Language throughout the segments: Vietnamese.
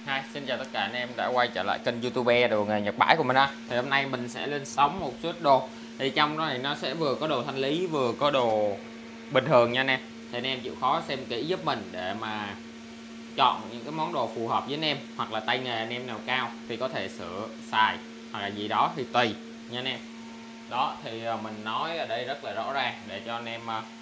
Hi, xin chào tất cả anh em đã quay trở lại kênh YouTube đồ nghề Nhật Bãi của mình ha. Thì hôm nay mình sẽ lên sóng một chút đồ. Thì trong đó thì nó sẽ vừa có đồ thanh lý vừa có đồ bình thường nha anh em. Thì anh em chịu khó xem kỹ giúp mình để mà chọn những cái món đồ phù hợp với anh em, hoặc là tay nghề anh em nào cao thì có thể sửa xài hoặc là gì đó thì tùy nha anh em. Đó thì mình nói ở đây rất là rõ ràng để cho anh em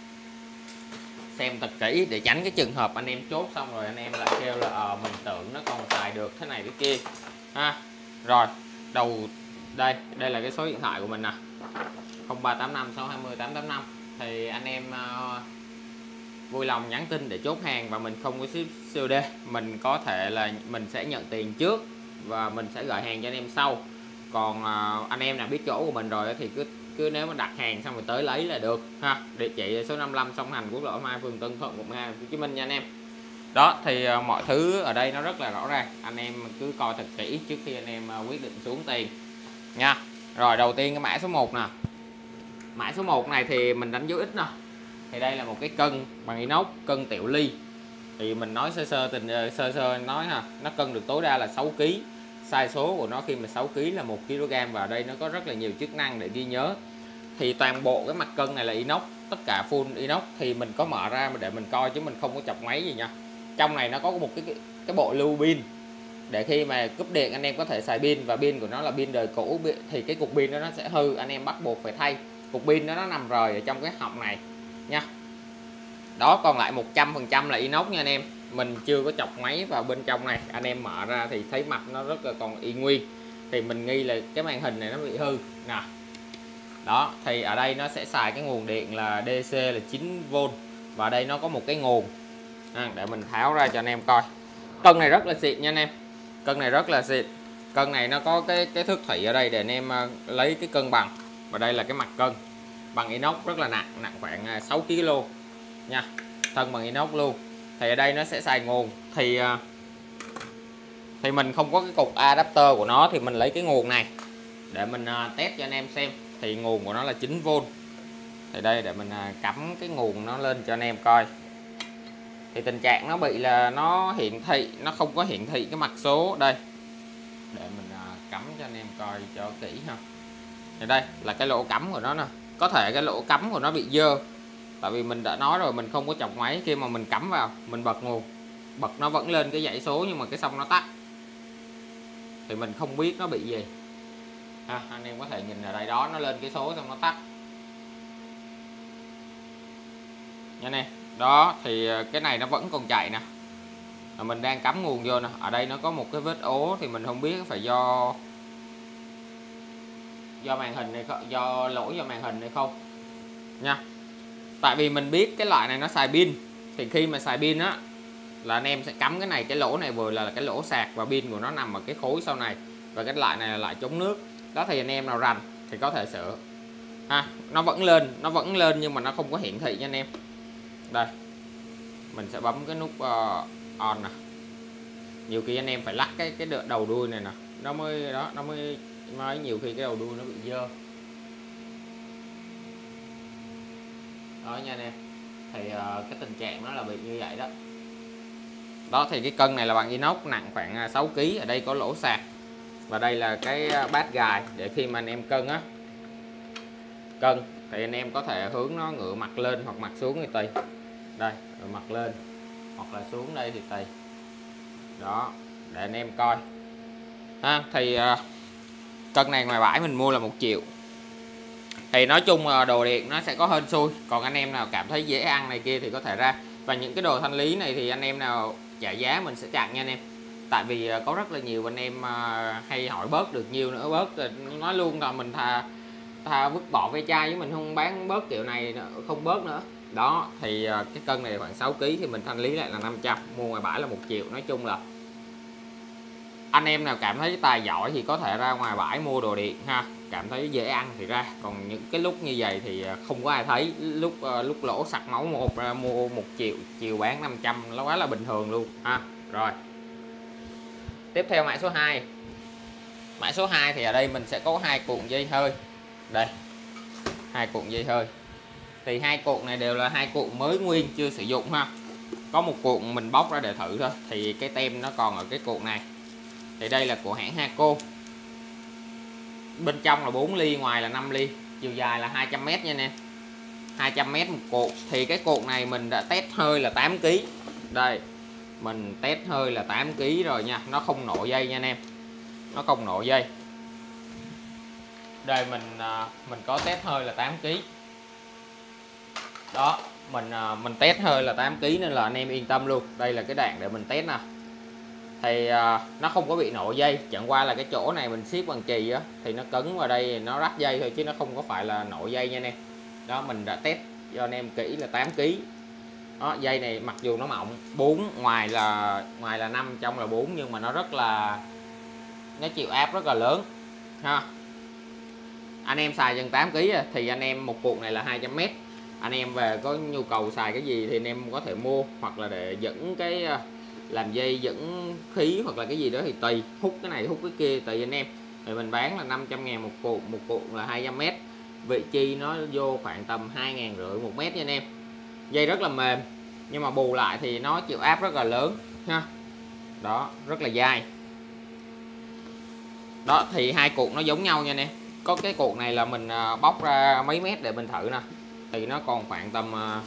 xem thật kỹ, để tránh cái trường hợp anh em chốt xong rồi anh em lại kêu là mình tưởng nó còn xài được thế này thế kia ha. Rồi đầu đây là cái số điện thoại của mình nè, 0385 620 885. Thì anh em vui lòng nhắn tin để chốt hàng, và mình không có ship COD, mình có thể là mình sẽ nhận tiền trước và mình sẽ gửi hàng cho anh em sau. Còn anh em nào biết chỗ của mình rồi thì cứ nếu mà đặt hàng xong rồi tới lấy là được ha. Địa chỉ số 55 Song Hành, quốc lộ 2, phường Tân Thuận, quận 2, Hồ Chí Minh nha anh em. Đó thì mọi thứ ở đây nó rất là rõ ràng, anh em cứ coi thật kỹ trước khi anh em quyết định xuống tiền nha. Rồi đầu tiên cái mã số 1 nè. Mã số 1 này thì mình đánh dấu X nè. Thì đây là một cái cân bằng inox, cân tiểu ly. Thì mình nói sơ sơ nói ha, nó cân được tối đa là 6 kg. Sai số của nó khi mà 6 kg là 1 kg, và ở đây nó có rất là nhiều chức năng để ghi nhớ. Thì toàn bộ cái mặt cân này là inox, tất cả full inox. Thì mình có mở ra để mình coi chứ mình không có chọc máy gì nha. Trong này nó có một cái bộ lưu pin để khi mà cúp điện anh em có thể xài pin, và pin của nó là pin đời cũ thì cái cục pin đó nó sẽ hư, anh em bắt buộc phải thay. Cục pin đó nó nằm rời ở trong cái họng này nha. Đó, còn lại 100% là inox nha anh em. Mình chưa có chọc máy vào bên trong này, anh em mở ra thì thấy mặt nó rất là còn y nguyên. Thì mình nghi là cái màn hình này nó bị hư nè. Đó thì ở đây nó sẽ xài cái nguồn điện là DC là 9V, và đây nó có một cái nguồn để mình tháo ra cho anh em coi. Cân này rất là xịn nha anh em, cân này rất là xịn. Cân này nó có cái thước thủy ở đây để anh em lấy cái cân bằng. Và đây là cái mặt cân bằng inox rất là nặng, nặng khoảng 6 kg nha, thân bằng inox luôn. Thì ở đây nó sẽ xài nguồn, thì mình không có cái cục adapter của nó, thì mình lấy cái nguồn này để mình test cho anh em xem. Thì nguồn của nó là 9V. Thì đây để mình cắm cái nguồn nó lên cho anh em coi. Thì tình trạng nó bị là nó hiển thị, nó không có hiển thị cái mặt số đây. Để mình cắm cho anh em coi cho kỹ ha. Thì đây là cái lỗ cắm của nó nè. Có thể cái lỗ cắm của nó bị dơ, tại vì mình đã nói rồi mình không có chọc máy. Khi mà mình cắm vào, mình bật nguồn, bật nó vẫn lên cái dãy số, nhưng mà cái xong nó tắt thì mình không biết nó bị gì anh em có thể nhìn ở đây, đó nó lên cái số xong nó tắt nha nè. Đó thì cái này nó vẫn còn chạy nè, mình đang cắm nguồn vô nè. Ở đây nó có một cái vết ố, thì mình không biết phải do màn hình này, do lỗi do màn hình hay không nha. Tại vì mình biết cái loại này nó xài pin, thì khi mà xài pin á là anh em sẽ cắm cái này, cái lỗ này vừa là cái lỗ sạc, và pin của nó nằm ở cái khối sau này, và cái loại này là loại chống nước. Đó thì anh em nào rành thì có thể sửa nó vẫn lên nhưng mà nó không có hiển thị nha anh em. Đây mình sẽ bấm cái nút on nè. Nhiều khi anh em phải lắc cái đầu đuôi này nè, nó mới đó, nó mới nhiều khi cái đầu đuôi nó bị dơ đó nha anh em. Thì cái tình trạng nó là bị như vậy đó. Đó thì cái cân này là bằng inox, nặng khoảng 6 kg. Ở đây có lỗ sạc, và đây là cái bát gài để khi mà anh em cân thì anh em có thể hướng nó ngựa mặt lên hoặc mặt xuống thì tùy. Đây rồi mặt lên hoặc là xuống đây thì tùy. Đó để anh em coi thì cân này ngoài bãi mình mua là 1 triệu. Thì nói chung đồ điện nó sẽ có hên xui, còn anh em nào cảm thấy dễ ăn này kia thì có thể ra. Và những cái đồ thanh lý này thì anh em nào trả giá mình sẽ chặn nha anh em. Tại vì có rất là nhiều anh em hay hỏi bớt được nhiêu nữa, bớt nói luôn là mình thà vứt bỏ ve chai với mình không bán bớt kiểu này nữa, không bớt nữa. Đó thì cái cân này khoảng 6 kg thì mình thanh lý lại là 500, mua ngoài bãi là 1 triệu. Nói chung là anh em nào cảm thấy tài giỏi thì có thể ra ngoài bãi mua đồ điện ha, cảm thấy dễ ăn thì ra. Còn những cái lúc như vậy thì không có ai thấy, lúc lỗ sặc máu một ra mua 1 triệu, chiều bán 500 nó quá là bình thường luôn ha. Rồi tiếp theo mã số 2. Mã số 2 thì ở đây mình sẽ có 2 cuộn dây hơi. Đây 2 cuộn dây hơi. Thì 2 cuộn này đều là 2 cuộn mới nguyên chưa sử dụng ha. Có một cuộn mình bóc ra để thử thôi, thì cái tem nó còn ở cái cuộn này. Thì đây là của hãng Haco. Bên trong là 4 ly, ngoài là 5 ly, chiều dài là 200m nha anh em. 200m một cột. Thì cái cột này mình đã test hơi là 8 kg. Đây, mình test hơi là 8 kg rồi nha, nó không nổ dây nha anh em. Nó không nổ dây. Đây mình có test hơi là 8 kg. Đó, mình test hơi là 8 kg nên là anh em yên tâm luôn. Đây là cái đạn để mình test nè. Thì nó không có bị nổ dây, chẳng qua là cái chỗ này mình siết bằng chì á thì nó cứng vào đây nó rách dây thôi, chứ nó không có phải là nổ dây nha anh em. Đó, mình đã test cho anh em kỹ là 8 kg. Đó, dây này mặc dù nó mỏng 4, ngoài là 5, trong là 4, nhưng mà nó chịu áp rất là lớn ha. Anh em xài chừng 8 kg thì anh em một cuộc này là 200m. Anh em về có nhu cầu xài cái gì thì anh em có thể mua, hoặc là để dẫn cái làm dây dẫn khí hoặc là cái gì đó thì tùy, hút cái này hút cái kia tùy anh em. Thì mình bán là 500.000 một cuộc là 200m. Vị chi nó vô khoảng tầm 2.500 một mét nha anh em. Dây rất là mềm, nhưng mà bù lại thì nó chịu áp rất là lớn ha. Đó, rất là dai. Đó, thì hai cuộc nó giống nhau nha anh em. Có cái cuộc này là mình bóc ra mấy mét để mình thử nè, thì nó còn khoảng tầm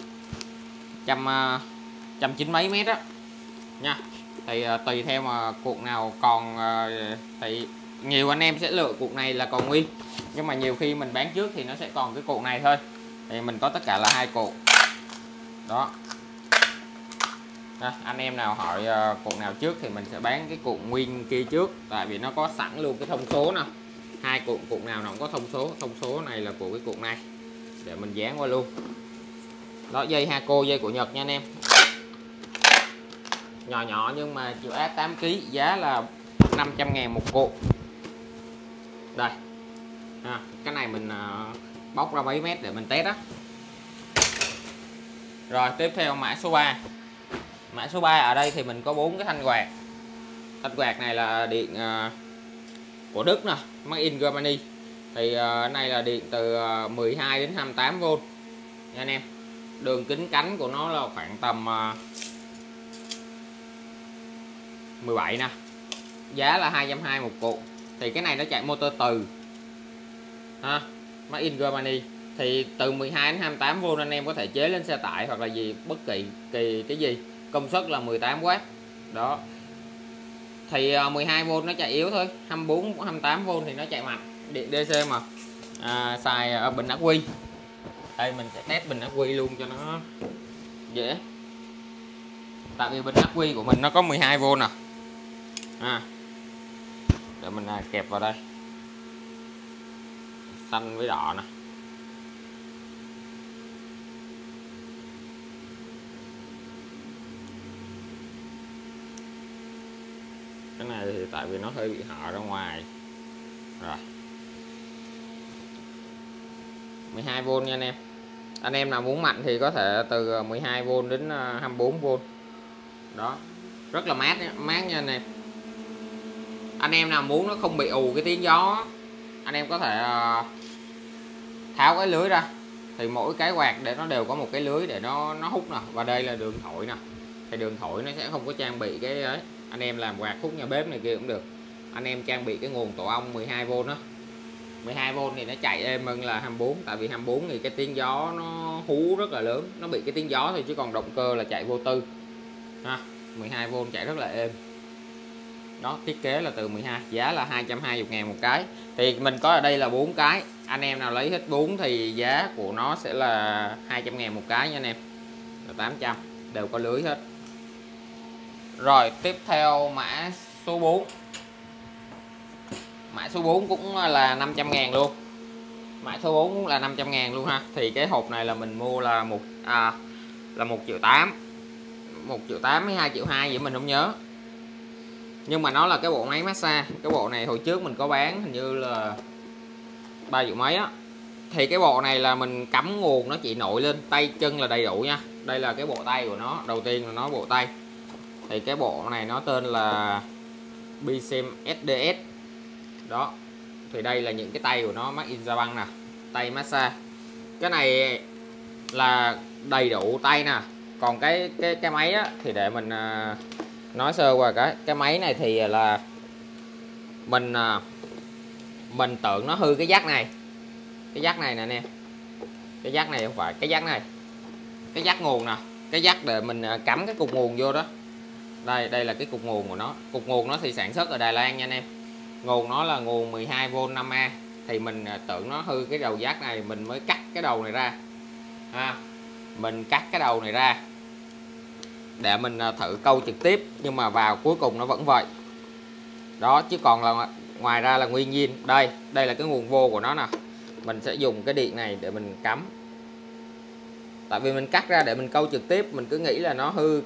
190 mấy mét á nha. Thì tùy theo mà cuộc nào còn thì nhiều anh em sẽ lựa cuộc này là còn nguyên, nhưng mà nhiều khi mình bán trước thì nó sẽ còn cái cuộc này thôi. Thì mình có tất cả là hai cuộc. Đó. Anh em nào hỏi cuộc nào trước thì mình sẽ bán cái cuộc nguyên kia trước, tại vì nó có sẵn luôn cái thông số nè. Hai cuộc nào nó cũng có thông số này là của cái cuộc này, để mình dán qua luôn. Đó, dây Haco, dây của Nhật nha anh em. Nhỏ nhỏ nhưng mà chịu áp 8 kg, giá là 500.000 một cột. Đây. Cái này mình bóc ra mấy mét để mình test đó. Rồi tiếp theo mã số 3. Mã số 3 ở đây thì mình có 4 cái thanh quạt. Thanh quạt này là điện của Đức nè, made in Germany. Thì này là điện từ 12 đến 28V nha anh em. Đường kính cánh của nó là khoảng tầm 17 nè. Giá là 220 một cột. Thì cái này nó chạy motor từ ha, made in Germany. Thì từ 12 đến 28V anh em có thể chế lên xe tải hoặc là gì bất kỳ cái gì. Công suất là 18W. Đó. Thì 12V nó chạy yếu thôi, 24 28V thì nó chạy mạnh. Điện DC mà xài ở bình ắc quy. Đây mình sẽ test bình ắc quy luôn cho nó dễ. Tại vì bình ắc quy của mình nó có 12V nè. Để mình kẹp vào đây. Xanh với đỏ nè. Cái này thì tại vì nó hơi bị hở ra ngoài. Rồi. 12V nha anh em. Anh em nào muốn mạnh thì có thể từ 12V đến 24V. Đó. Rất là mát nha anh em. Anh em nào muốn nó không bị ù cái tiếng gió, anh em có thể tháo cái lưới ra. Thì mỗi cái quạt để nó đều có một cái lưới để nó hút nè. Và đây là đường thổi nè. Thì đường thổi nó sẽ không có trang bị cái ấy. Anh em làm quạt hút nhà bếp này kia cũng được. Anh em trang bị cái nguồn tổ ong 12V đó. 12V thì nó chạy êm hơn là 24. Tại vì 24 thì cái tiếng gió nó hú rất là lớn. Nó bị cái tiếng gió thôi, chứ còn động cơ là chạy vô tư ha. 12V chạy rất là êm. Đó, thiết kế là từ 12, giá là 220.000 một cái. Thì mình có ở đây là 4 cái. Anh em nào lấy hết 4 thì giá của nó sẽ là 200.000 một cái nha anh em. Là 800, đều có lưới hết. Rồi tiếp theo mã số 4. Mã số 4 cũng là 500.000 luôn. Mã số 4 cũng là 500.000 luôn ha. Thì cái hộp này là mình mua là 1,8 triệu. 1,8 hay 2,2 vậy mình không nhớ. Nhưng mà nó là cái bộ máy massage. Cái bộ này hồi trước mình có bán hình như là 3 triệu mấy á. Thì cái bộ này là mình cắm nguồn nó chỉ nổi lên, tay chân là đầy đủ nha. Đây là cái bộ tay của nó. Đầu tiên là nó bộ tay. Thì cái bộ này nó tên là Bicep SDS. Đó. Thì đây là những cái tay của nó, made in Japan nè. Tay massage. Cái này là đầy đủ tay nè. Còn cái máy á thì để mình nói sơ qua cái máy này thì là mình tưởng nó hư cái jack này, cái jack này nè anh em, cái jack này không phải cái jack này, cái jack nguồn nè, cái jack để mình cắm cái cục nguồn vô đó. Đây là cái cục nguồn của nó. Cục nguồn nó thì sản xuất ở Đài Loan nha anh em. Nguồn nó là nguồn 12V 5A. Thì mình tưởng nó hư cái đầu jack này, mình mới cắt cái đầu này ra. Mình cắt cái đầu này ra để mình thử câu trực tiếp, nhưng mà vào cuối cùng nó vẫn vậy. Đó, chứ còn là ngoài ra là nguyên nhiên. Đây là cái nguồn vô của nó nè. Mình sẽ dùng cái điện này để mình cắm. Tại vì mình cắt ra để mình câu trực tiếp, mình cứ nghĩ là nó hư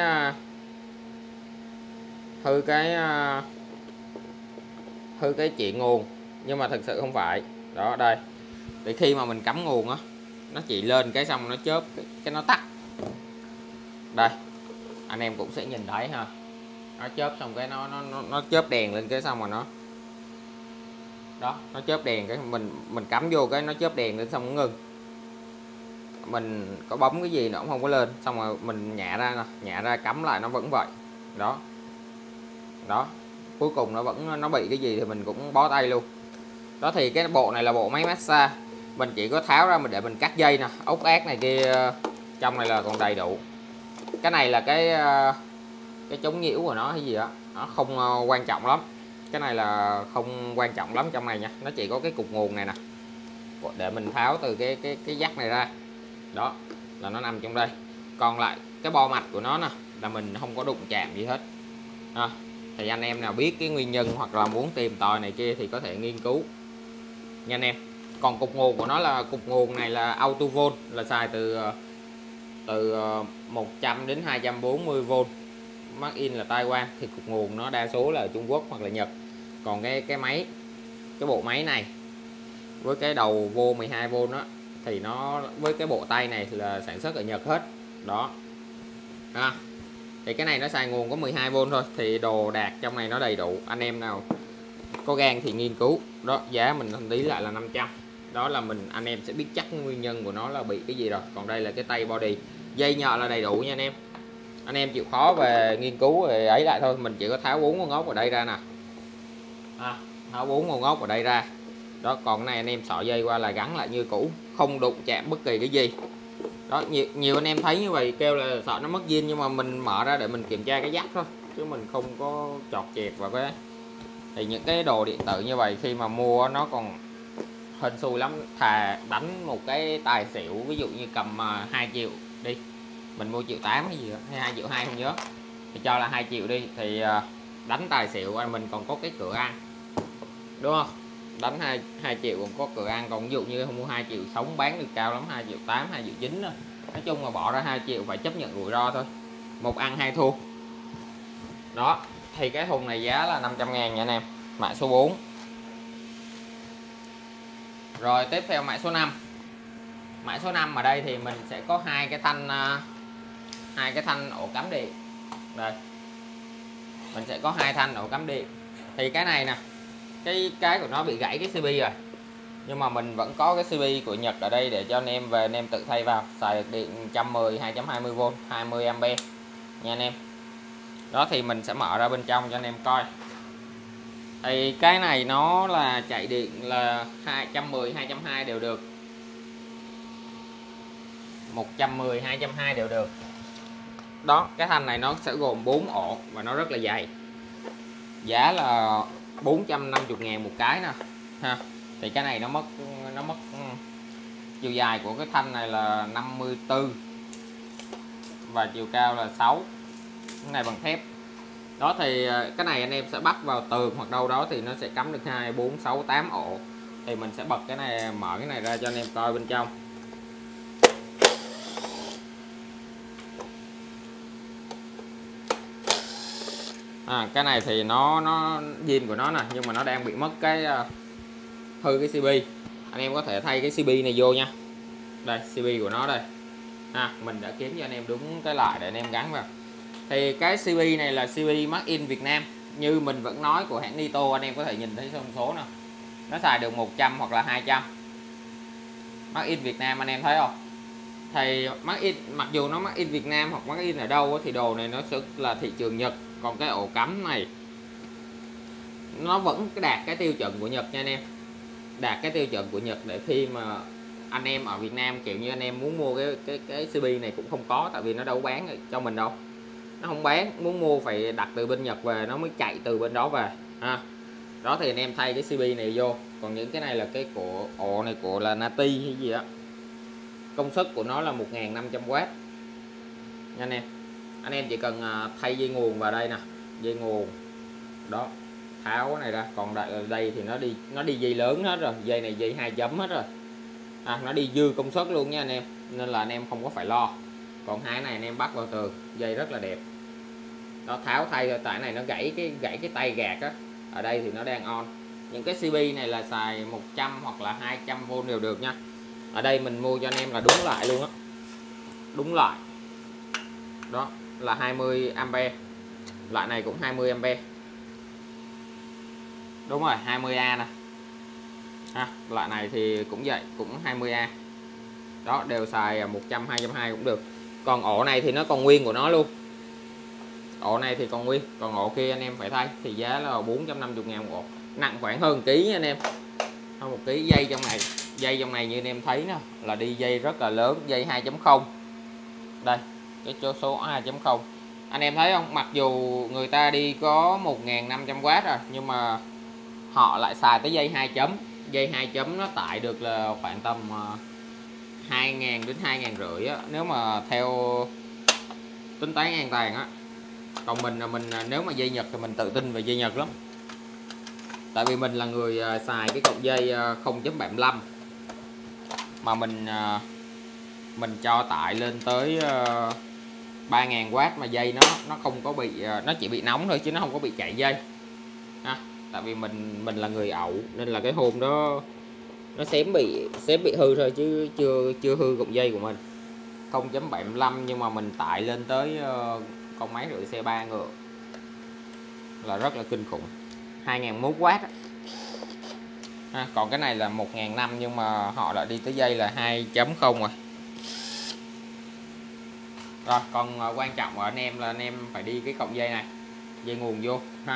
cái chuyện nguồn, nhưng mà thực sự không phải. Đó, đây. Để khi mà mình cắm nguồn á, nó chỉ lên cái xong nó chớp cái nó tắt. Đây, anh em cũng sẽ nhìn thấy ha. Nó chớp xong cái nó chớp đèn lên cái xong rồi nó đó, nó chớp đèn cái mình cắm vô cái nó chớp đèn lên xong nó ngừng. Mình có bấm cái gì nó cũng không có lên, xong rồi mình nhả ra nè, nhả ra cắm lại nó vẫn vậy. Đó, cuối cùng nó bị cái gì thì mình cũng bó tay luôn. Đó, thì cái bộ này là bộ máy massage. Mình chỉ có tháo ra để mình cắt dây nè, ốc ác này kia trong này là còn đầy đủ. Cái này là cái chống nhiễu của nó hay gì đó, nó không quan trọng lắm. Cái này là không quan trọng lắm trong này nha. Nó chỉ có cái cục nguồn này nè, để mình tháo từ cái jack này ra. Đó, là nó nằm trong đây. Còn lại cái bo mạch của nó nè là mình không có đụng chạm gì hết. Thì anh em nào biết cái nguyên nhân hoặc là muốn tìm tòi này kia thì có thể nghiên cứu nha anh em. Còn cục nguồn của nó là cục nguồn này là AutoVolt, là xài từ 100 đến 240V. Made in là Taiwan. Thì cục nguồn nó đa số là ở Trung Quốc hoặc là Nhật. Còn cái bộ máy này với cái đầu vô 12V đó thì nó với cái bộ tay này là sản xuất ở Nhật hết. Đó. Thì cái này nó xài nguồn có 12V thôi, thì đồ đạc trong này nó đầy đủ. Anh em nào có gan thì nghiên cứu. Đó, giá mình thanh lý lại là 500. Đó là anh em sẽ biết chắc nguyên nhân của nó là bị cái gì rồi. Còn đây là cái tay body, dây nhợ là đầy đủ nha anh em. Anh em chịu khó về nghiên cứu về ấy lại thôi. Mình chỉ có tháo 4 con ốc ở đây ra nè. Tháo 4 con ốc ở đây ra. Đó, còn cái này anh em xỏ dây qua là gắn lại như cũ, không đụng chạm bất kỳ cái gì. Đó, nhiều anh em thấy như vậy kêu là sợ nó mất zin, nhưng mà mình mở ra để mình kiểm tra cái jack thôi, chứ mình không có chọt chẹt vào cái. Thì những cái đồ điện tử như vậy khi mà mua nó còn hên xui lắm. Thà đánh một cái tài xỉu, ví dụ như cầm 2 triệu đi, mình mua 1,8 triệu hay gì đó, hay 2,2 triệu không nhớ, thì cho là 2 triệu đi, thì đánh tài xỉu mình còn có cái cửa ăn, đúng không? Đánh 2 triệu còn có cửa ăn. Còn ví dụ như không mua 2 triệu sống bán được cao lắm 2,8 triệu, 2,9 triệu thôi. Nói chung là bỏ ra 2 triệu phải chấp nhận rủi ro thôi, một ăn hai thua. Đó, thì cái thùng này giá là 500.000 nha anh em, mã số 4. Rồi tiếp theo mã số 5. Mã số 5 ở đây thì mình sẽ có hai cái thanh ổ cắm điện. Đây, mình sẽ có 2 thanh ổ cắm điện. Thì cái này nè, cái của nó bị gãy cái CB rồi, nhưng mà mình vẫn có cái CB của Nhật ở đây để cho anh em về anh em tự thay vào, xài được điện 110 220V 20A nha anh em. Đó, thì mình sẽ mở ra bên trong cho anh em coi. Thì cái này nó là chạy điện là 210 220 đều được, 110 220 đều được. Đó, cái thanh này nó sẽ gồm 4 ổ và nó rất là dày. Giá là 450.000 một cái nè ha. Thì cái này nó mất chiều dài của cái thanh này là 54 và chiều cao là 6. Cái này bằng thép. Đó, thì cái này anh em sẽ bắt vào tường hoặc đâu đó thì nó sẽ cắm được 2, 4, 6, 8 ổ. Thì mình sẽ bật cái này, mở cái này ra cho anh em coi bên trong. Cái này thì nó zin của nó nè, nhưng mà nó đang bị mất cái hư cái CB. Anh em có thể thay cái CB này vô nha. Đây, CB của nó đây. Mình đã kiếm cho anh em đúng cái loại để anh em gắn vào. Thì cái CB này là CB Made in Việt Nam. Như mình vẫn nói của hãng Nito, anh em có thể nhìn thấy thông số nè. Nó xài được 100 hoặc là 200. Made in Việt Nam anh em thấy không? Thì Made in, mặc dù nó Made in Việt Nam hoặc Made in ở đâu thì đồ này nó sẽ là thị trường Nhật. Còn cái ổ cắm này nó vẫn đạt cái tiêu chuẩn của Nhật nha anh em, đạt cái tiêu chuẩn của Nhật, để khi mà anh em ở Việt Nam kiểu như anh em muốn mua cái CP này cũng không có, tại vì nó đâu bán cho mình đâu, nó không bán, muốn mua phải đặt từ bên Nhật về nó mới chạy từ bên đó về ha. Đó thì anh em thay cái CP này vô. Còn những cái này là cái của ổ này của là Nati hay gì á, công suất của nó là 1500W nha anh em chỉ cần thay dây nguồn vào đây nè, dây nguồn đó, tháo cái này ra. Còn đây thì nó đi dây lớn hết rồi, dây này dây 2 chấm hết rồi, nó đi dư công suất luôn nha anh em, nên là anh em không có phải lo. Còn hai này anh em bắt vào tường, dây rất là đẹp đó, tháo thay thôi, tại này nó gãy cái tay gạt á. Ở đây thì nó đang on. Những cái CP này là xài 100 hoặc là 200V đều được nha. Ở đây mình mua cho anh em là đúng lại luôn á, đúng lại đó là 20A, loại này cũng 20A, đúng rồi 20A nè loại này thì cũng vậy, cũng 20A đó, đều xài 100 220 cũng được. Còn ổ này thì nó còn nguyên của nó luôn, ổ này thì còn nguyên, còn ổ kia anh em phải thay, thì giá là 450.000 một ổ, nặng khoảng hơn ký nha anh em, hơn 1 ký. Dây trong này như anh em thấy nè, là đi dây rất là lớn, dây 2.0 đây, cái chỗ số 2.0 anh em thấy không, mặc dù người ta đi có 1500W rồi nhưng mà họ lại xài tới dây 2 chấm. Dây 2 chấm nó tải được là khoảng tầm 2.000 đến 2.500 á, nếu mà theo tính toán an toàn á. Còn mình nếu mà dây Nhật thì mình tự tin về dây Nhật lắm, tại vì mình là người xài cái cọng dây 0.75 mà mình cho tải lên tới 3000W mà dây nó không có bị, nó chỉ bị nóng thôi chứ nó không có bị chạy dây tại vì mình là người ẩu, nên là cái hôm đó nó xém bị hư thôi, chứ chưa hư cọng dây của mình 0.75, nhưng mà mình tải lên tới con máy rưỡi xe 3 ngựa là rất là kinh khủng, 2001W còn cái này là 1500 nhưng mà họ đã đi tới dây là 2.0 rồi. Rồi còn quan trọng của anh em là anh em phải đi cái cọng dây này, dây nguồn vô ha.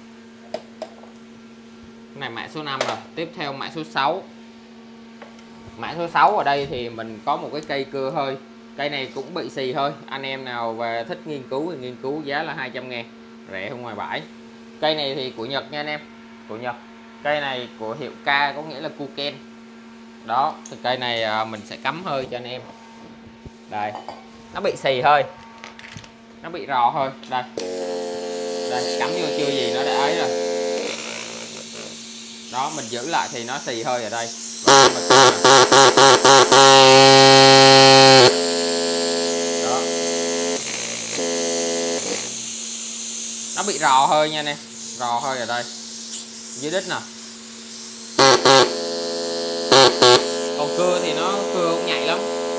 Cái này mã số 5 rồi. Tiếp theo mã số 6. Mã số 6 ở đây thì mình có một cái cây cưa hơi. Cây này cũng bị xì thôi. Anh em nào về thích nghiên cứu thì nghiên cứu, giá là 200.000, rẻ không ngoài bãi. Cây này thì của Nhật nha anh em, của Nhật. Cây này của hiệu K, có nghĩa là Kuken. Đó, thì cây này mình sẽ cắm hơi cho anh em. Đây, nó bị xì hơi, nó bị rò hơi. Đây, đây cắm vô chưa gì nó đã ấy rồi. Đó, mình giữ lại thì nó xì hơi ở đây. Đó, nó bị rò hơi nha nè, rò hơi ở đây dưới đít nè. Còn cưa thì nó cưa cũng nhạy lắm.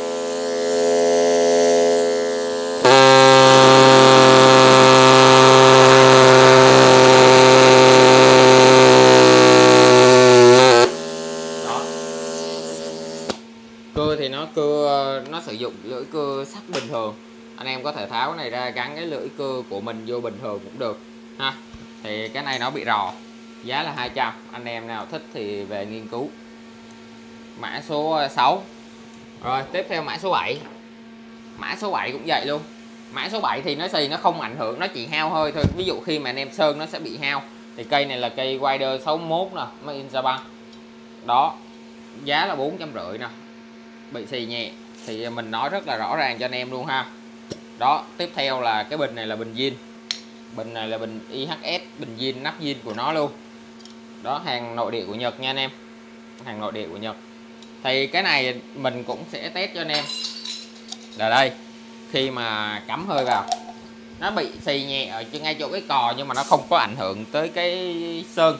Cưa thì nó sử dụng lưỡi cưa sắt bình thường, anh em có thể tháo cái này ra gắn cái lưỡi cưa của mình vô bình thường cũng được ha. Thì cái này nó bị rò, giá là 200, anh em nào thích thì về nghiên cứu. Mã số 6. Rồi tiếp theo mã số 7. Mã số 7 cũng vậy luôn. Mã số 7 thì nó xì nó không ảnh hưởng, nó chỉ hao hơi thôi. Ví dụ khi mà anh em sơn nó sẽ bị hao. Thì cây này là cây Wider 61 nè, Made in Japan. Đó, giá là 450 nè, bị xì nhẹ. Thì mình nói rất là rõ ràng cho anh em luôn ha. Đó, tiếp theo là cái bình này là bình zin. Bình này là bình IHS, bình zin, nắp zin của nó luôn. Đó, hàng nội địa của Nhật nha anh em, hàng nội địa của Nhật. Thì cái này mình cũng sẽ test cho anh em. Là đây, khi mà cắm hơi vào nó bị xì nhẹ ở ngay chỗ cái cò, nhưng mà nó không có ảnh hưởng tới cái sơn.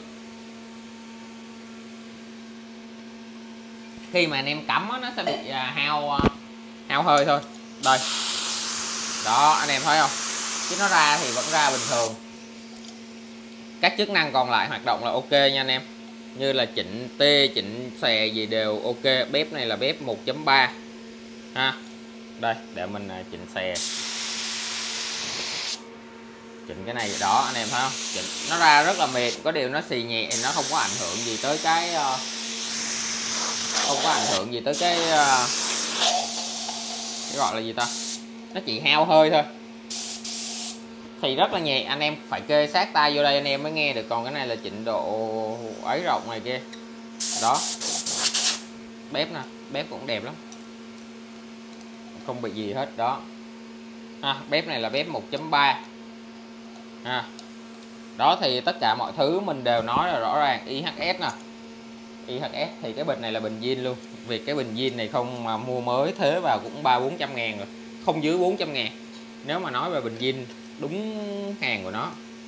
Khi mà anh em cắm nó sẽ bị hao hơi thôi. Đây, đó anh em thấy không, chứ nó ra thì vẫn ra bình thường. Các chức năng còn lại hoạt động là ok nha anh em, như là chỉnh tê, chỉnh xè gì đều ok. Bếp này là bếp 1.3 ha. Đây, để mình chỉnh xè. Chỉnh cái này đó anh em thấy không, chỉnh nó ra rất là mềm, có điều nó xì nhẹ, nó không có ảnh hưởng gì tới cái cái gọi là gì ta, nó chỉ hao hơi thôi, thì rất là nhẹ. Anh em phải kê sát tay vô đây anh em mới nghe được, còn cái này là chỉnh độ ấy rộng này kia đó. Bếp nè, bếp cũng đẹp lắm, không bị gì hết đó. Bếp này là bếp 1.3 đó. Thì tất cả mọi thứ mình đều nói là rõ ràng. IHS nè, IHS thì cái bình này là bình zin luôn. Việc cái bình zin này không mà mua mới thế vào cũng 300-400 ngàn rồi, không dưới 400 ngàn nếu mà nói về bình zin đúng hàng của nó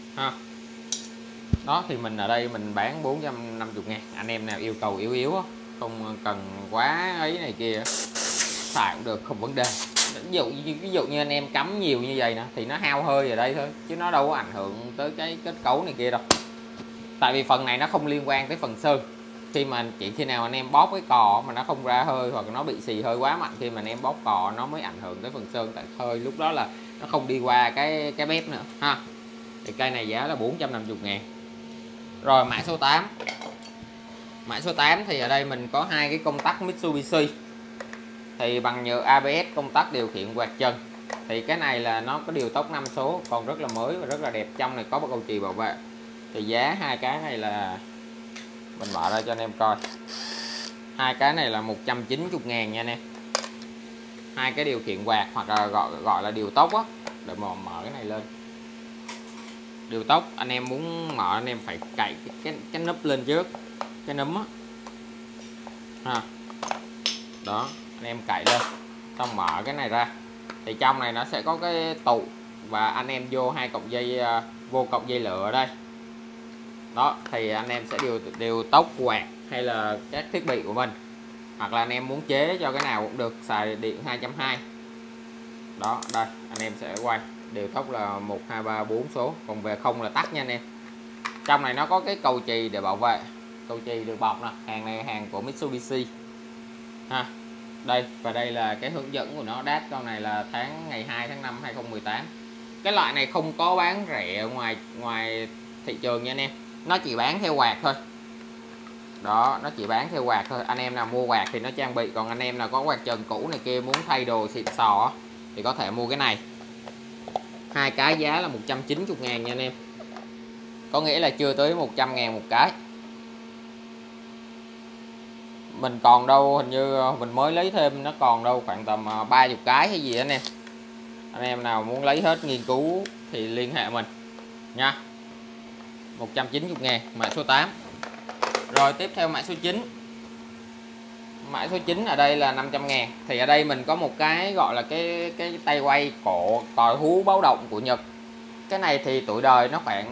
đó. Thì mình ở đây mình bán 450 ngàn. Anh em nào yêu cầu yếu không cần quá ấy này kia, xài cũng được, không vấn đề. Ví dụ như anh em cắm nhiều như vậy nè thì nó hao hơi ở đây thôi, chứ nó đâu có ảnh hưởng tới cái kết cấu này kia đâu. Tại vì phần này nó không liên quan tới phần sơn. Khi nào anh em bóp cái cò mà nó không ra hơi, hoặc nó bị xì hơi quá mạnh, khi mà anh em bóp cò nó mới ảnh hưởng tới phần sơn, tại hơi lúc đó là nó không đi qua cái bếp nữa ha. Thì cây này giá là 450 ngàn. Rồi mã số 8. Mã số 8 thì ở đây mình có hai cái công tắc Mitsubishi, thì bằng nhựa ABS, công tắc điều khiển quạt chân. Thì cái này là nó có điều tốc 5 số, còn rất là mới và rất là đẹp. Trong này có một cầu chì bảo vệ. Thì giá hai cái này là mình mở ra cho anh em coi. Hai cái này là 190 ngàn nha anh em. Hai cái điều khiển quạt, hoặc là gọi là điều tốc á. Để mà mở cái này lên. Điều tốc anh em muốn mở, anh em phải cạy cái nắp lên trước, cái núm á đó, anh em cạy lên xong mở cái này ra. Thì trong này nó sẽ có cái tụ, và anh em vô cọng dây lửa ở đây đó. Thì anh em sẽ điều tốc quạt hay là các thiết bị của mình, hoặc là anh em muốn chế cho cái nào cũng được, xài điện 220 đó. Đây anh em sẽ quay điều tốc là 1 2 3 4 số, còn về không là tắt nha anh em. Trong này nó có cái cầu chì để bảo vệ, cầu chì được bọc nè. Hàng này hàng của Mitsubishi đây, và đây là cái hướng dẫn của nó. Đát con này là ngày 2 tháng 5 2018. Cái loại này không có bán rẻ ngoài thị trường nha anh em, nó chỉ bán theo quạt thôi đó, nó chỉ bán theo quạt thôi. Anh em nào mua quạt thì nó trang bị, còn anh em nào có quạt trần cũ này kia muốn thay đồ xịn sò thì có thể mua cái này. Hai cái giá là 190 ngàn nha anh em, có nghĩa là chưa tới 100 ngàn một cái. Mình còn đâu, hình như mình mới lấy thêm, nó còn đâu khoảng tầm 30 cái hay gì anh em. Anh em nào muốn lấy hết nghiên cứu thì liên hệ mình nha. 190 ngàn mã số 8. Rồi tiếp theo mã số 9. Mã số 9 ở đây là 500 ngàn. Thì ở đây mình có một cái gọi là cái tay quay cổ còi hú báo động của Nhật. Cái này thì tuổi đời nó khoảng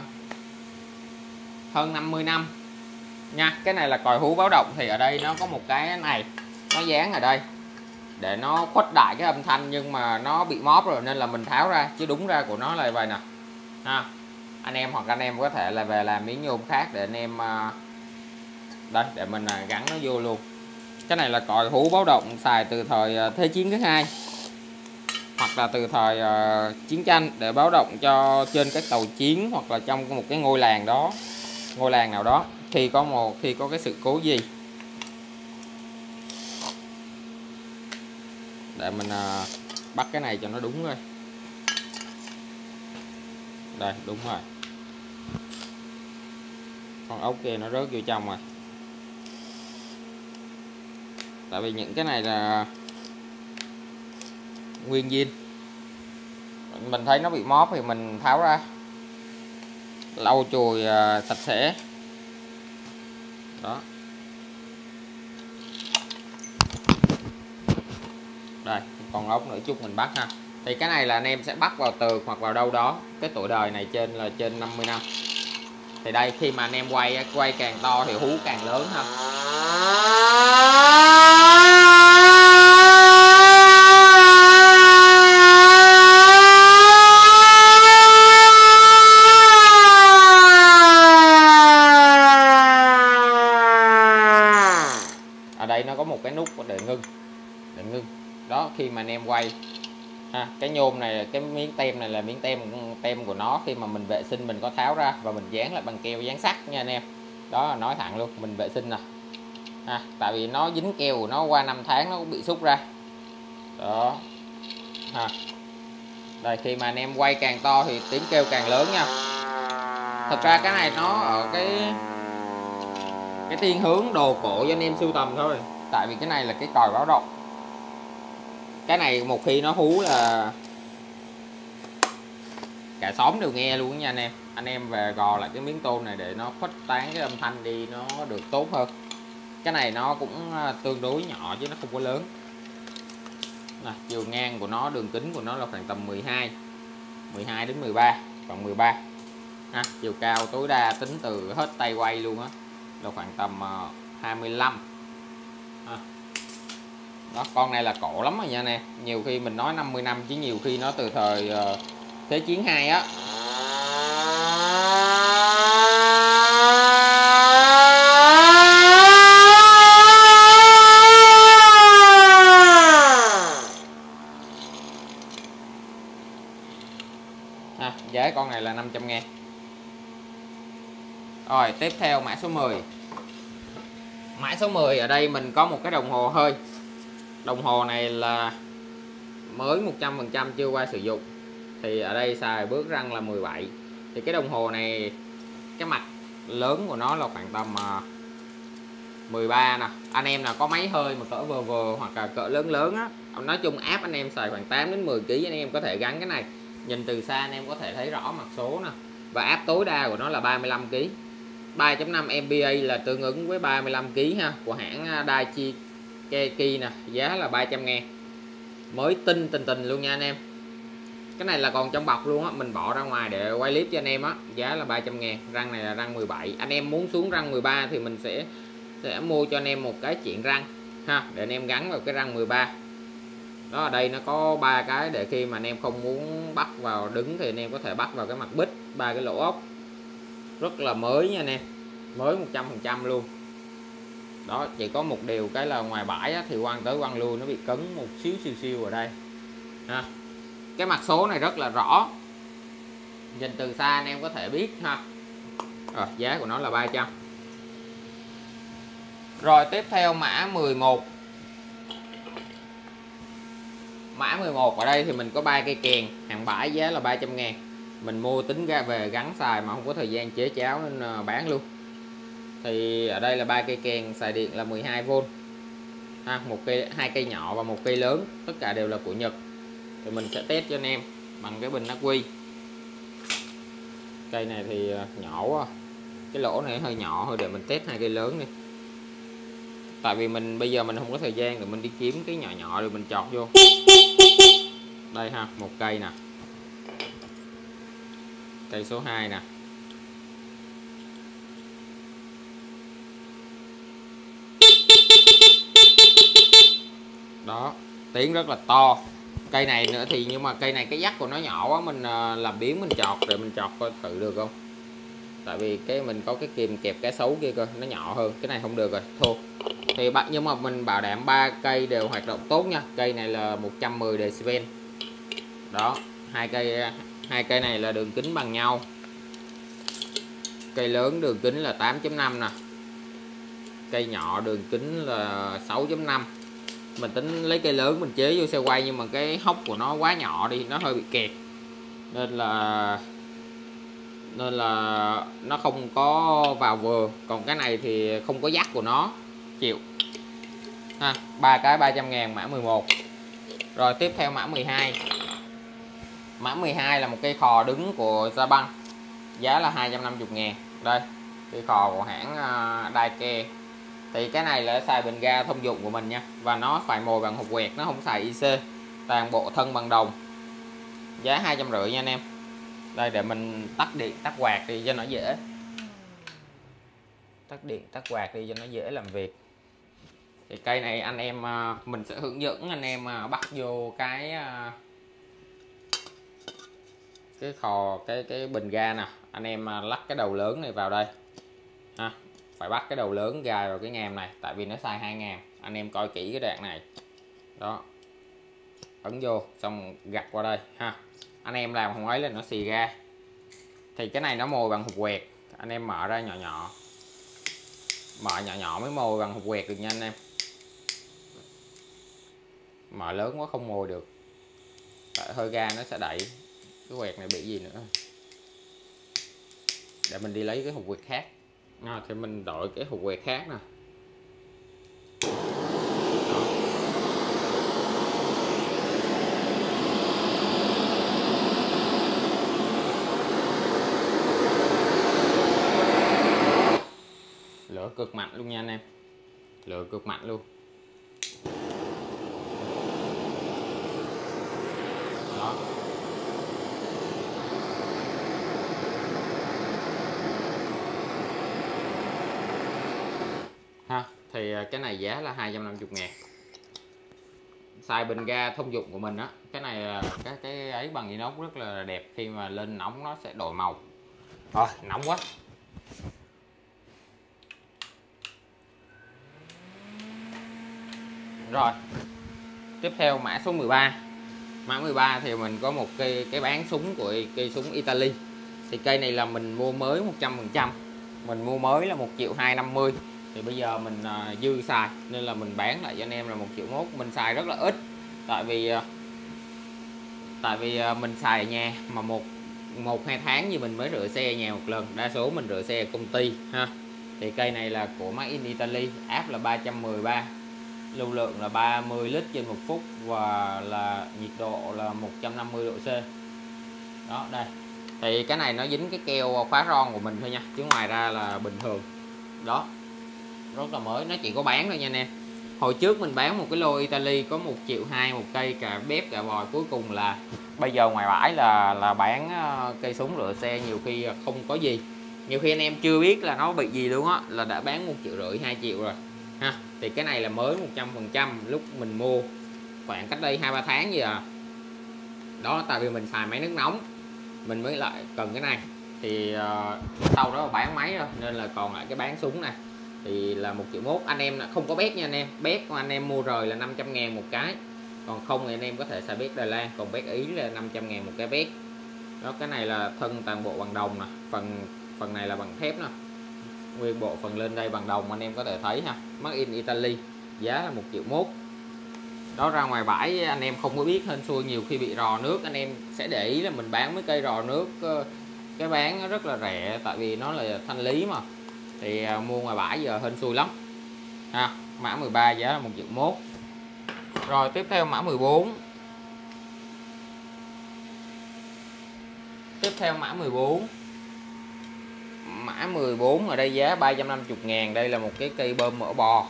hơn 50 năm nha. Cái này là còi hú báo động. Thì ở đây nó có một cái này, nó dán ở đây để nó khuếch đại cái âm thanh, nhưng mà nó bị móp rồi nên là mình tháo ra, chứ đúng ra của nó là vậy nè anh em. Hoặc anh em có thể là về làm miếng nhôm khác để anh em đây, để mình gắn nó vô luôn. Cái này là còi hú báo động xài từ thời Thế chiến thứ 2, hoặc là từ thời chiến tranh, để báo động cho trên các tàu chiến, hoặc là trong một cái ngôi làng đó, ngôi làng nào đó, khi có cái sự cố gì. Để mình bắt cái này cho nó đúng rồi. Đây, đúng rồi. Con ốc kia nó rớt vô trong rồi. Tại vì những cái này là nguyên zin, mình thấy nó bị móp thì mình tháo ra, lau chùi sạch sẽ đó. Đây, còn ốc nữa chút mình bắt ha. Thì cái này là anh em sẽ bắt vào tường hoặc vào đâu đó. Cái tuổi đời này trên 50 năm. Thì đây, khi mà anh em quay càng to thì hú càng lớn ha. Ở đây nó có một cái nút để ngưng đó. Khi mà anh em quay ha, cái nhôm này, cái miếng tem này là miếng tem tem của nó khi mà mình vệ sinh mình có tháo ra và mình dán lại bằng keo dán sắt nha anh em. Đó, nói thẳng luôn, mình vệ sinh nè. Tại vì nó dính keo của nó qua 5 tháng nó cũng bị xúc ra. Đó. Đây, khi mà anh em quay càng to thì tiếng kêu càng lớn nha. Thật ra cái này nó ở cái thiên hướng đồ cổ cho anh em sưu tầm thôi. Tại vì cái này là cái còi báo động. Cái này một khi nó hú là cả xóm đều nghe luôn nha anh em. Anh em về gò lại cái miếng tôn này để nó khuếch tán cái âm thanh đi nó được tốt hơn. Cái này nó cũng tương đối nhỏ chứ nó không có lớn. Chiều ngang của nó, đường kính của nó là khoảng tầm 12 đến 13, khoảng 13. Chiều cao tối đa tính từ hết tay quay luôn á là khoảng tầm 25. Đó, con này là cổ lắm rồi nha nè. Nhiều khi mình nói 50 năm chứ nhiều khi nó từ thời Thế chiến 2 á. Giá con này là 500.000. Rồi tiếp theo mã số 10. Mã số 10 ở đây mình có một cái đồng hồ hơi. Đồng hồ này là mới 100% chưa qua sử dụng. Thì ở đây xài bước răng là 17. Thì cái đồng hồ này cái mặt lớn của nó là khoảng tầm 13 nè. Anh em nào có máy hơi mà cỡ vừa hoặc là cỡ lớn á, nói chung áp anh em xài khoảng 8 đến 10 kg anh em có thể gắn cái này. Nhìn từ xa anh em có thể thấy rõ mặt số nè. Và áp tối đa của nó là 35 kg. 3.5 MPa là tương ứng với 35 kg ha, của hãng Daichi Keiki nè, giá là 300.000. Mới tinh tình luôn nha anh em. Cái này là còn trong bọc luôn á, mình bỏ ra ngoài để quay clip cho anh em á, giá là 300.000. Răng này là răng 17. Anh em muốn xuống răng 13 thì mình sẽ mua cho anh em một cái chện răng ha, để anh em gắn vào cái răng 13. Đó, ở đây nó có 3 cái để khi mà anh em không muốn bắt vào đứng thì anh em có thể bắt vào cái mặt bích, 3 cái lỗ ốc. Rất là mới nha anh em, mới 100% luôn. Đó, chỉ có một điều cái là ngoài bãi á, thì quăng tới quăng lui nó bị cấn một xíu ở đây ha. Cái mặt số này rất là rõ, nhìn từ xa anh em có thể biết ha. Rồi, giá của nó là 300. Rồi tiếp theo mã 11. Mã 11 ở đây thì mình có 3 cây kèn hàng bãi, giá là 300.000. Mình mua tính ra về gắn xài mà không có thời gian chế cháo nên bán luôn. Thì ở đây là 3 cây kèn xài điện là 12V ha, một cây, 2 cây nhỏ và 1 cây lớn, tất cả đều là của Nhật. Thì mình sẽ test cho anh em bằng cái bình ắc quy. Cây này thì nhỏ quá, cái lỗ này hơi nhỏ thôi, để mình test 2 cây lớn đi. Tại vì bây giờ mình không có thời gian để mình đi kiếm cái nhỏ rồi mình chọt vô. Đây ha, một cây nè, cây số 2 nè. Đó, tiếng rất là to. Cây này nữa thì nhưng mà cây này cái dắt của nó nhỏ quá, mình làm biếng mình chọt rồi mình chọt coi thử được không. Tại vì cái mình có cái kìm kẹp cái xấu kia cơ, nó nhỏ hơn, cái này không được rồi, thua. Thì nhưng mà mình bảo đảm 3 cây đều hoạt động tốt nha. Cây này là 110 decibel. Đó, hai cây này là đường kính bằng nhau. Cây lớn đường kính là 8.5 nè. Cây nhỏ đường kính là 6.5. Mình tính lấy cây lớn mình chế vô xe quay, nhưng mà cái hốc của nó quá nhỏ đi, nó hơi bị kẹt. Nên là nó không có vào vừa. Còn cái này thì không có dắt của nó, chịu ha. 3 cái 300.000 mã 11. Rồi tiếp theo mã 12. Mã 12 là một cây khò đứng của Japan, giá là 250.000. Đây, cây khò của hãng Daike. Thì cái này là xài bình ga thông dụng của mình nha, và nó phải mồi bằng hộp quẹt, nó không xài IC, toàn bộ thân bằng đồng, giá 250 nha anh em. Đây, để mình tắt điện tắt quạt đi cho nó dễ. Tắt điện tắt quạt đi cho nó dễ làm việc. Thì cây này anh em mình sẽ hướng dẫn anh em bắt vô cái khò, cái bình ga nè. Anh em lắp cái đầu lớn này vào đây ha. Phải bắt cái đầu lớn gài vào cái ngàm này, tại vì nó xài 2 ngàm. Anh em coi kỹ cái đoạn này. Đó, ấn vô xong gặt qua đây ha. anh em làm không ấy là nó xì ra. Thì cái này nó mồi bằng hộp quẹt, anh em mở ra nhỏ nhỏ, mở nhỏ nhỏ mới mồi bằng hộp quẹt được nha anh em. Mở lớn quá không mồi được, tại hơi ga nó sẽ đẩy. Cái quẹt này bị gì nữa, để mình đi lấy cái hộp quẹt khác. Thì mình đổi cái hộp quẹt khác nè. Lửa cực mạnh luôn nha anh em, lửa cực mạnh luôn. Đó. Thì cái này giá là 250.000. Xài bình ga thông dụng của mình á, cái này là cái ấy bằng inox rất là đẹp, khi mà lên nóng nó sẽ đổi màu. Rồi, nóng quá. Rồi, tiếp theo mã số 13. Mã 13 thì mình có một cái bán súng của cây súng Italy. Thì cây này là mình mua mới 100%. Mình mua mới là 1.250.000. Thì bây giờ mình dư xài nên là mình bán lại cho anh em là 1.100.000. Mình xài rất là ít, tại vì mình xài ở nhà mà một hai tháng gì mình mới rửa xe nhà một lần, đa số mình rửa xe ở công ty ha. Thì cây này là của Made in Italy, áp là 313, lưu lượng là 30 lít trên 1 phút và là nhiệt độ là 150 độ C. Đó, đây. Thì cái này nó dính cái keo khóa ron của mình thôi nha, chứ ngoài ra là bình thường. Đó, rất là mới, nó chỉ có bán thôi nha anh em. Hồi trước mình bán một cái lô Italy có 1.200.000 một cây, cả bếp cả vòi. Cuối cùng là bây giờ ngoài bãi là bán cây súng rửa xe nhiều khi không có gì, nhiều khi anh em chưa biết là nó bị gì luôn á, là đã bán 1.500.000 2 triệu rồi ha. Thì cái này là mới 100%, lúc mình mua khoảng cách đây 2-3 tháng gì à. Đó, tại vì mình xài máy nước nóng mình mới lại cần cái này. Thì sau đó là bán máy rồi nên là còn lại cái bán súng này thì là 1.100.000. Anh em là không có bét nha anh em, bét của anh em mua rời là 500.000 một cái, còn không thì anh em có thể xài bét Đài Loan, còn bét Ý là 500.000 một cái bét. Đó, cái này là thân toàn bộ bằng đồng nè, phần này là bằng thép nè, nguyên bộ phần lên đây bằng đồng, anh em có thể thấy ha. Made in Italy, giá là 1.100.000. Đó, ra ngoài bãi anh em không có biết hên xui, nhiều khi bị rò nước. Anh em sẽ để ý là mình bán mấy cây rò nước, cái bán nó rất là rẻ, tại vì nó là thanh lý mà. Thì mua ngoài bãi giờ hên xui lắm ha. Mã 13 giá là 1.100.000. Rồi tiếp theo mã 14. Mã 14 ở đây giá 350.000. Đây là một cái cây bơm mỡ bò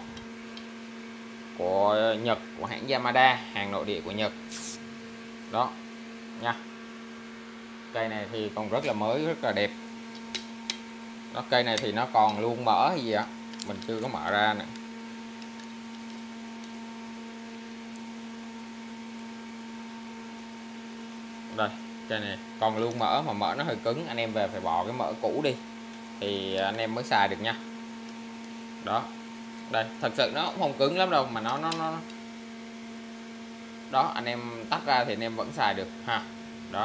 của Nhật, của hãng Yamada, hàng nội địa của Nhật. Đó nha. Cây này thì còn rất là mới, rất là đẹp. Đó, cây này thì nó còn luôn mỡ hay gì á, mình chưa có mở ra nè. Đây, cây này còn luôn mỡ, mà mỡ nó hơi cứng, anh em về phải bỏ cái mỡ cũ đi thì anh em mới xài được nha. Đó, đây, thật sự nó cũng không cứng lắm đâu, mà nó đó, anh em tách ra thì anh em vẫn xài được ha. Đó,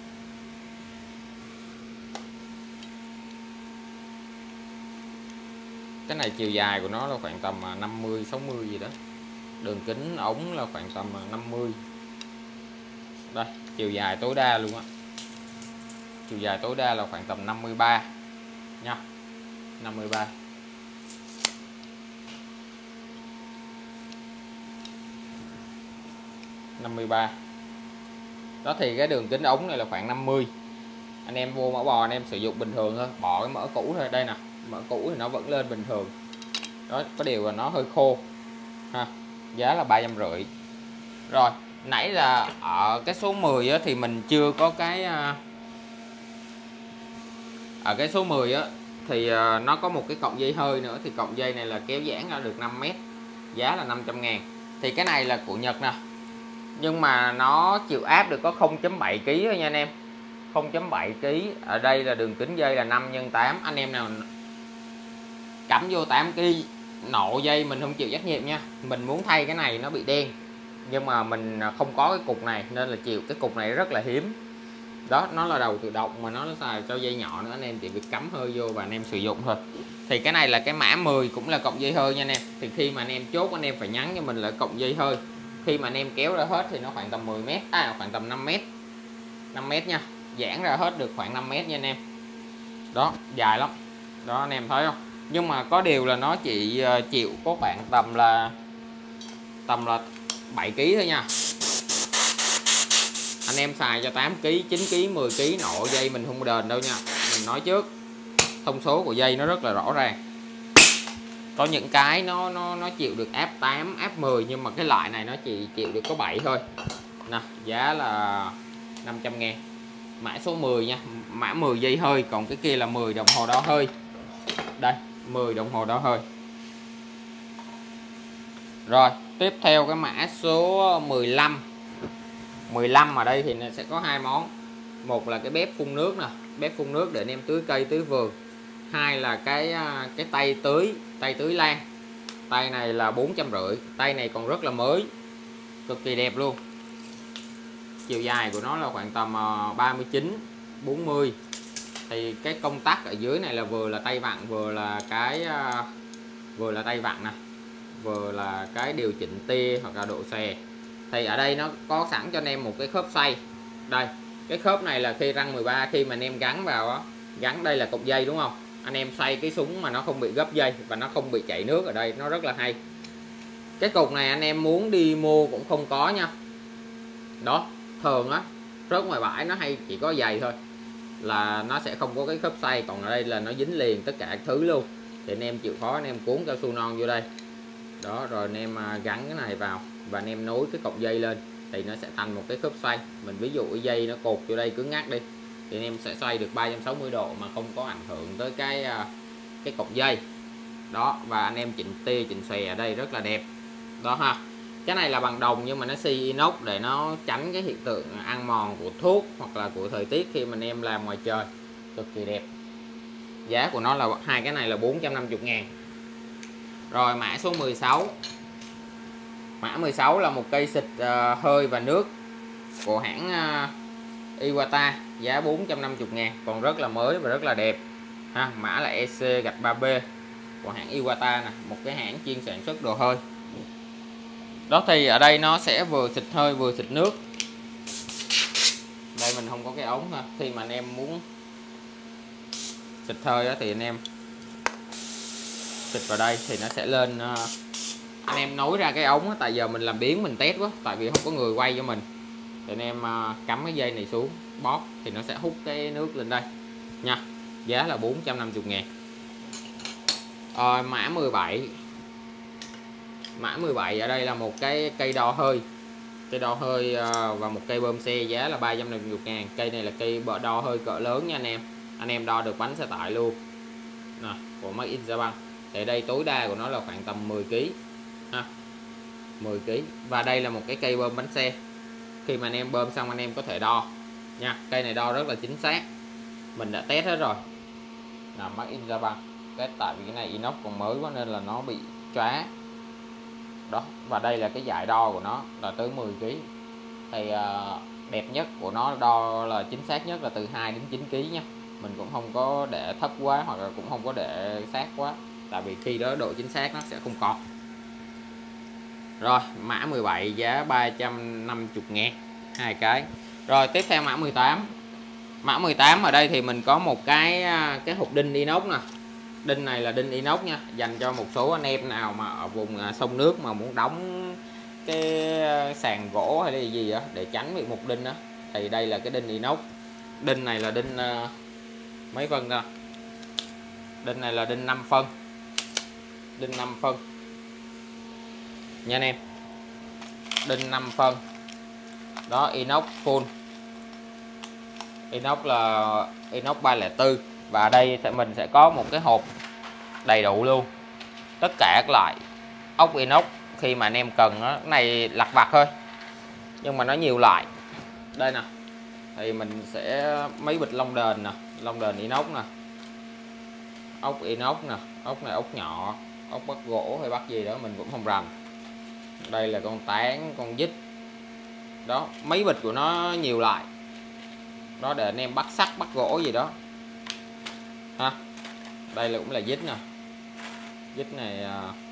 cái này chiều dài của nó là khoảng tầm 50-60 gì đó, đường kính ống là khoảng tầm 50. Đây, chiều dài tối đa luôn á, chiều dài tối đa là khoảng tầm 53 nha, 53. Đó, thì cái đường kính ống này là khoảng 50. Anh em mua mỡ bò anh em sử dụng bình thường thôi, bỏ cái mỡ cũ thôi. Đây nè, mỡ cũ thì nó vẫn lên bình thường. Đó, có điều là nó hơi khô ha. Giá là 350. Rồi, nãy là ở cái số 10 á, thì mình chưa có cái ở cái số 10 á thì nó có một cái cọng dây hơi nữa. Thì cọng dây này là kéo giãn ra được 5 mét, giá là 500.000. Thì cái này là của Nhật nè, nhưng mà nó chịu áp được có 0.7 kg thôi nha anh em, 0.7 kg. Ở đây là đường kính dây là 5x8. Anh em nào cắm vô 8 kg nộ dây mình không chịu trách nhiệm nha. Mình muốn thay cái này nó bị đen, nhưng mà mình không có cái cục này nên là chịu. Cái cục này rất là hiếm, Đó, nó là đầu tự động mà nó xài cho dây nhỏ nữa, anh em chỉ việc cắm hơi vô và anh em sử dụng thôi. Thì cái này là cái mã 10 cũng là cọng dây hơi nha anh em. Thì khi mà anh em chốt, anh em phải nhắn cho mình là cọng dây hơi. Khi mà anh em kéo ra hết thì nó khoảng tầm 10 m, khoảng tầm 5 m. 5 m nha. Giãn ra hết được khoảng 5 m nha anh em. Đó, dài lắm. Đó anh em thấy không? Nhưng mà có điều là nó chỉ chịu có khoảng tầm là 7 kg thôi nha. Anh em xài cho 8 kg, 9 kg, 10 kg nổ dây mình không đền đâu nha. Mình nói trước. Thông số của dây nó rất là rõ ràng. Có những cái nó chịu được áp 8, áp 10 nhưng mà cái loại này nó chỉ chịu được có 7 thôi. Nè, giá là 500.000. Mã số 10 nha, mã 10 dây hơi, còn cái kia là 10 đồng hồ đo hơi. Đây, 10 đồng hồ đo hơi. Rồi, tiếp theo cái mã số 15. 15 ở đây thì nó sẽ có hai món. Một là cái bếp phun nước nè, bếp phun nước để anh em tưới cây, tưới vườn. Hai là cái tay tưới lan. Tay này là 450, tay này còn rất là mới, cực kỳ đẹp luôn. Chiều dài của nó là khoảng tầm 39 40. Thì cái công tắc ở dưới này là vừa là tay vặn, vừa là tay vặn nè, vừa là cái điều chỉnh tia hoặc là độ xè. Thì ở đây nó có sẵn cho anh em một cái khớp xoay. Đây, cái khớp này là khi răng 13, khi mà anh em gắn vào á, gắn đây là cục dây đúng không? Anh em xoay cái súng mà nó không bị gấp dây và nó không bị chảy nước ở đây, nó rất là hay. Cái cục này anh em muốn đi mua cũng không có nha. Đó, thường á rớt ngoài bãi nó hay chỉ có giày thôi, là nó sẽ không có cái khớp xoay, còn ở đây là nó dính liền tất cả các thứ luôn. Thì anh em chịu khó anh em cuốn cao su non vô đây. Đó, rồi anh em gắn cái này vào và anh em nối cái cọng dây lên thì nó sẽ thành một cái khớp xoay. Mình ví dụ cái dây nó cột vô đây cứng ngắc đi thì anh em sẽ xoay được 360 độ mà không có ảnh hưởng tới cái cọc dây. Đó, và anh em chỉnh tia chỉnh xòe ở đây rất là đẹp. Đó ha. Cái này là bằng đồng nhưng mà nó xi inox để nó tránh cái hiện tượng ăn mòn của thuốc hoặc là của thời tiết khi mà anh em làm ngoài trời. Cực kỳ đẹp. Giá của nó là hai cái này là 450.000. Rồi mã số 16. Mã 16 là một cây xịt hơi và nước của hãng Iwata, giá 450.000, còn rất là mới và rất là đẹp ha. Mã là EC-3B của hãng Iwata nè, một cái hãng chuyên sản xuất đồ hơi. Đó, thì ở đây nó sẽ vừa xịt hơi vừa xịt nước. Đây mình không có cái ống ha. Khi mà anh em muốn xịt hơi đó, thì anh em xịt vào đây thì nó sẽ lên. Anh em nối ra cái ống đó, tại giờ mình làm biếng mình test quá, tại vì không có người quay cho mình. Thì anh em cắm cái dây này xuống bóp thì nó sẽ hút cái nước lên đây nha. Giá là 450.000. Mã 17. Mã 17 ở đây là một cái cây đo hơi. Cây đo hơi và một cây bơm xe, giá là 350.000. Cây này là cây đo hơi cỡ lớn nha anh em. Anh em đo được bánh xe tải luôn nè, của Made in Japan. Thì đây tối đa của nó là khoảng tầm 10 kg ha. 10 kg. Và đây là một cái cây bơm bánh xe. Khi mà anh em bơm xong anh em có thể đo nha. Cây này đo rất là chính xác, mình đã test hết rồi là Made in Japan. Test tại vì cái này inox còn mới quá nên là nó bị chóa. Đó, và đây là cái dải đo của nó là tới 10 kg. Thì đẹp nhất của nó đo là chính xác nhất là từ 2 đến 9 kg nha. Mình cũng không có để thấp quá hoặc là cũng không có để sát quá, tại vì khi đó độ chính xác nó sẽ không còn. Rồi mã 17 giá 350.000 hai cái. Rồi tiếp theo mã 18. Mã 18 ở đây thì mình có một cái hộp đinh inox nè. Đinh này là đinh inox nha, dành cho một số anh em nào mà ở vùng sông nước mà muốn đóng cái sàn gỗ hay là gì đó để tránh bị mục đinh đó, thì đây là cái đinh inox. Đinh này là đinh mấy phân ra? Đinh này là đinh 5 phân. Đinh 5 phân nha anh em. Đinh 5 phân. Đó, inox full. Inox là inox 304. Và đây mình sẽ có một cái hộp đầy đủ luôn tất cả các loại ốc inox khi mà anh em cần. Cái này lặt vặt thôi nhưng mà nó nhiều loại. Đây nè, thì mình sẽ mấy bịch lông đền nè, lông đền inox nè, ốc inox nè, ốc này ốc nhỏ, ốc bắt gỗ hay bắt gì đó mình cũng không rành. Đây là con tán, con vít. Đó, mấy bịch của nó nhiều loại. đó, để anh em bắt sắt bắt gỗ gì đó ha. Đây là cũng là vít nè, vít này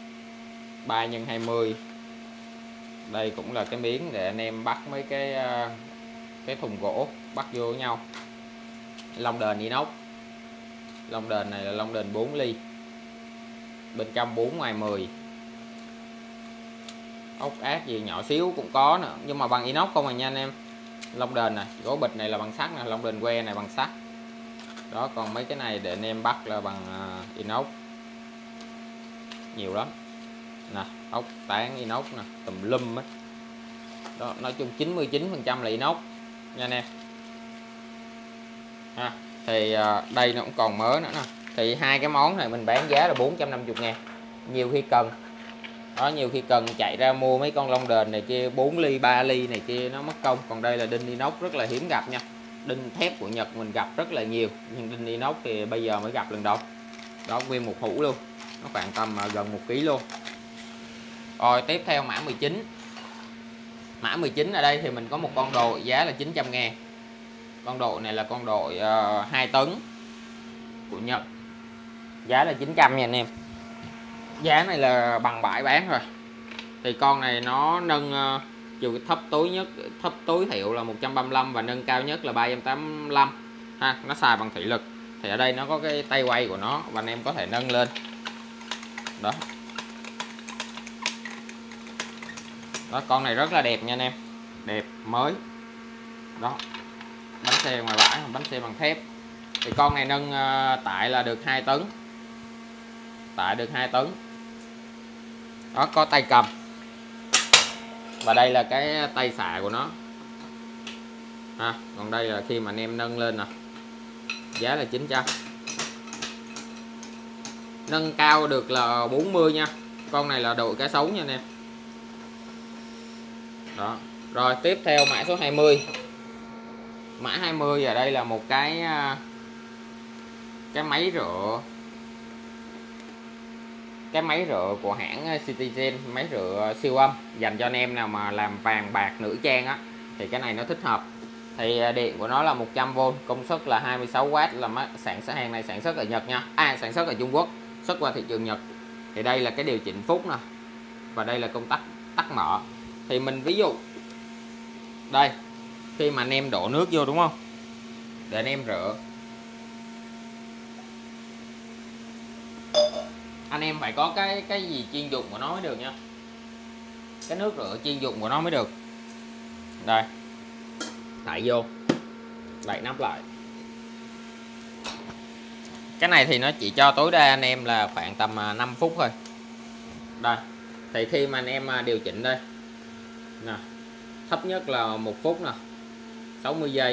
3x20. Đây cũng là cái miếng để anh em bắt mấy cái thùng gỗ bắt vô với nhau. Lông đền inox, lông đền này là lông đền 4 ly, bên trong 4 ngoài 10. Ốc ác gì nhỏ xíu cũng có nữa, nhưng mà bằng inox không à nha anh em. Lông đền này, gỗ bịch này là bằng sắt nè, lông đền que này bằng sắt đó. Còn mấy cái này để anh em bắt là bằng inox, nhiều lắm nè, ốc tán inox nè, tùm lum á đó. Nói chung 99% là inox nha anh em ha. Thì đây nó cũng còn mới nữa nè. Thì hai cái món này mình bán giá là 450.000. Nhiều khi cần đó, nhiều khi cần chạy ra mua mấy con lông đền này kia 4 ly 3 ly này kia nó mất công. Còn đây là đinh inox rất là hiếm gặp nha. Đinh thép của Nhật mình gặp rất là nhiều, nhưng đinh inox thì bây giờ mới gặp lần đầu đó. Nguyên một hũ luôn, nó khoảng tầm gần 1 kg luôn. Rồi tiếp theo mã 19. Mã 19 ở đây thì mình có một con đồ giá là 900.000. Con độ này là con độ 2 tấn của Nhật, giá là 900 nha anh em. Giá này là bằng bãi bán rồi. Thì con này nó nâng chiều thấp tối thiểu là 135 và nâng cao nhất là 385 ha. Nó xài bằng thủy lực. Thì ở đây nó có cái tay quay của nó và anh em có thể nâng lên đó. Đó, con này rất là đẹp nha anh em, đẹp mới đó. Bánh xe ngoài bãi, bánh xe bằng thép. Thì con này nâng tải là được 2 tấn, tải được 2 tấn đó. Có tay cầm và đây là cái tay xạ của nó ha. Còn đây là khi mà anh em nâng lên nè, giá là 900. Nâng cao được là 40 nha. Con này là đội cá sấu nha anh em đó. Rồi tiếp theo mã số 20. Mã 20 ở đây là một cái máy rửa, cái máy rửa của hãng Citizen, máy rửa siêu âm dành cho anh em nào mà làm vàng bạc nữ trang á, thì cái này nó thích hợp. Thì điện của nó là 100V, công suất là 26W, là hàng này sản xuất ở Nhật nha, sản xuất ở Trung Quốc, xuất qua thị trường Nhật. Thì đây là cái điều chỉnh phút nè, và đây là công tắc tắt mở. Thì mình ví dụ đây, khi mà anh em đổ nước vô đúng không, để anh em rửa, anh em phải có cái gì chuyên dụng của nó mới được nha, cái nước rửa chuyên dụng của nó mới được. Đây, thải vô, đậy nắp lại. Cái này thì nó chỉ cho tối đa anh em là khoảng tầm 5 phút thôi. Đây, thì khi mà anh em điều chỉnh đây nè, thấp nhất là 1 phút nè, 60 giây,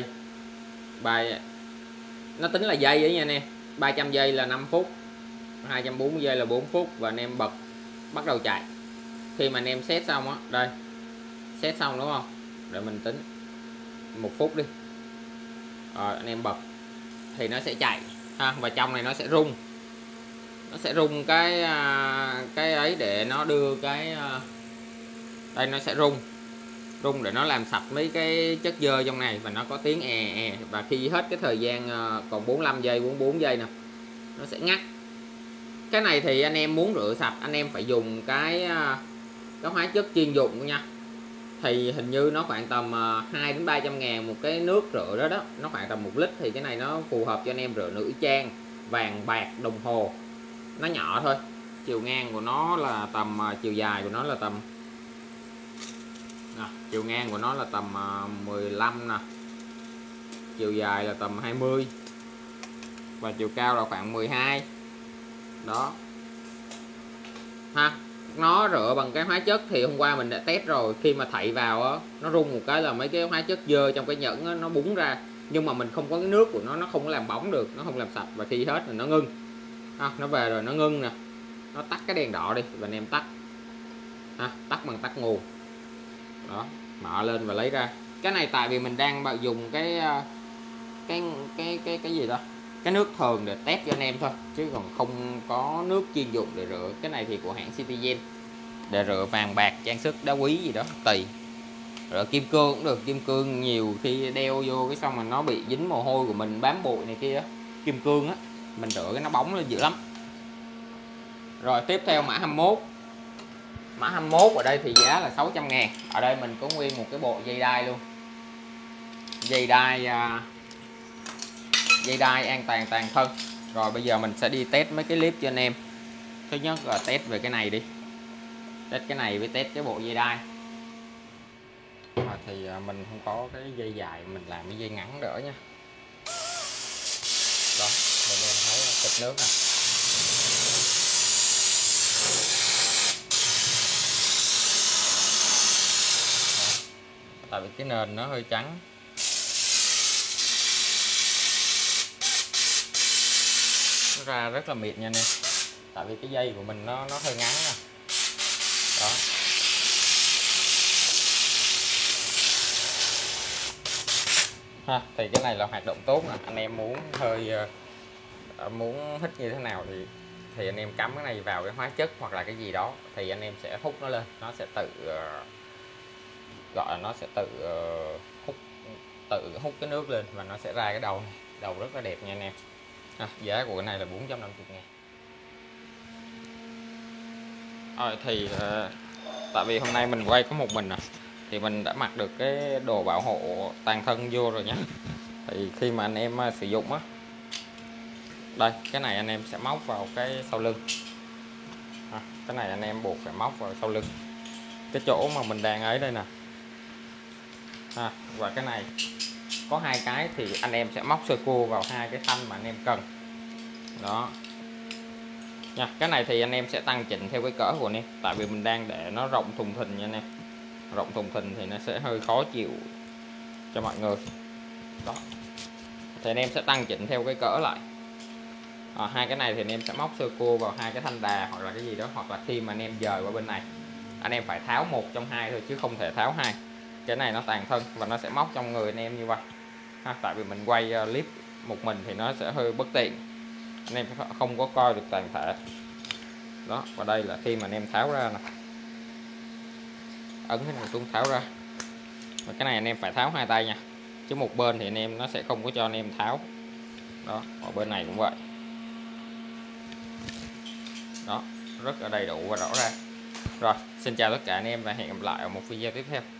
nó tính là giây đấy nha anh em. 300 giây là 5 phút, 240 giây là 4 phút, và anh em bật bắt đầu chạy. Khi mà anh em set xong á, đây set xong đúng không, để mình tính 1 phút đi. Rồi anh em bật thì nó sẽ chạy ha, và trong này nó sẽ rung, nó sẽ rung cái ấy để nó đưa cái đây, nó sẽ rung để nó làm sạch mấy cái chất dơ trong này, và nó có tiếng và khi hết cái thời gian còn 45 giây 44 giây nè, nó sẽ ngắt. Cái này thì anh em muốn rửa sạch anh em phải dùng cái hóa chất chuyên dụng nha. Thì hình như nó khoảng tầm 2 đến 300 ngàn một cái nước rửa đó, nó khoảng tầm 1 lít. Thì cái này nó phù hợp cho anh em rửa nữ trang, vàng bạc, đồng hồ. Nó nhỏ thôi, chiều ngang của nó là tầm, chiều dài của nó là tầm chiều ngang của nó là tầm 15 nè, chiều dài là tầm 20 và chiều cao là khoảng 12 đó ha. Nó rửa bằng cái hóa chất thì hôm qua mình đã test rồi, khi mà thảy vào á, nó rung một cái là mấy cái hóa chất dơ trong cái nhẫn á, nó búng ra. Nhưng mà mình không có cái nước của nó không có làm bóng được, nó không làm sạch, và khi hết thì nó ngưng ha. Nó về rồi nó ngưng nè, nó tắt cái đèn đỏ đi và anh em tắt ha, tắt bằng tắt nguồn đó, mở lên và lấy ra. Cái này tại vì mình đang dùng cái gì đó, cái nước thường để test cho anh em thôi, chứ còn không có nước chuyên dụng để rửa. Cái này thì của hãng Citizen, để rửa vàng bạc, trang sức, đá quý gì đó tùy. Rồi kim cương cũng được, kim cương nhiều khi đeo vô cái xong mà nó bị dính mồ hôi của mình, bám bụi này kia. Kim cương á, mình rửa cái nó bóng lên dữ lắm. Rồi tiếp theo mã 21. Mã 21 ở đây thì giá là 600.000. Ở đây mình có nguyên một cái bộ dây đai luôn. Dây đai an toàn toàn thân. Rồi bây giờ mình sẽ đi test mấy cái clip cho anh em. Thứ nhất là test về cái này đi. Test cái này với test cái bộ dây đai. Thì mình không có cái dây dài, mình làm cái dây ngắn đỡ nha. Đó, mình em thấy tịch nước nè. Tại vì cái nền nó hơi trắng. Nó ra rất là mịn nha anh em. Tại vì cái dây của mình nó hơi ngắn nè. Đó. Ha, thì cái này là hoạt động tốt nè. Anh em muốn muốn hít như thế nào thì anh em cắm cái này vào cái hóa chất hoặc là cái gì đó thì anh em sẽ hút nó lên, nó sẽ tự gọi là nó sẽ tự hút cái nước lên và nó sẽ ra cái đầu này. Đầu rất là đẹp nha anh em. Giá của cái này là 450.000. Rồi thì tại vì hôm nay mình quay có một mình thì mình đã mặc được cái đồ bảo hộ toàn thân vô rồi nhé. Thì khi mà anh em sử dụng á, đây cái này anh em sẽ móc vào cái sau lưng. Cái này anh em buộc phải móc vào sau lưng, cái chỗ mà mình đang ấy đây nè. Và cái này có hai cái thì anh em sẽ móc sơ cua vào hai cái thanh mà anh em cần. Đó nha. Cái này thì anh em sẽ tăng chỉnh theo cái cỡ của anh em, tại vì mình đang để nó rộng thùng thình nha anh em. Rộng thùng thình thì nó sẽ hơi khó chịu cho mọi người. Đó, thì anh em sẽ tăng chỉnh theo cái cỡ lại. Hai cái này thì anh em sẽ móc sơ cua vào hai cái thanh đà hoặc là cái gì đó, hoặc là khi mà anh em dời qua bên này anh em phải tháo một trong hai thôi chứ không thể tháo hai. Cái này nó toàn thân và nó sẽ móc trong người anh em như vậy. Tại vì mình quay clip một mình thì nó sẽ hơi bất tiện, anh em không có coi được toàn thể. Đó, và đây là khi mà anh em tháo ra nè, ấn cái này xuống tháo ra. Và cái này anh em phải tháo hai tay nha, chứ một bên thì anh em nó sẽ không có cho anh em tháo. Đó, ở bên này cũng vậy. Đó, rất là đầy đủ và rõ ràng. Rồi, xin chào tất cả anh em và hẹn gặp lại ở một video tiếp theo.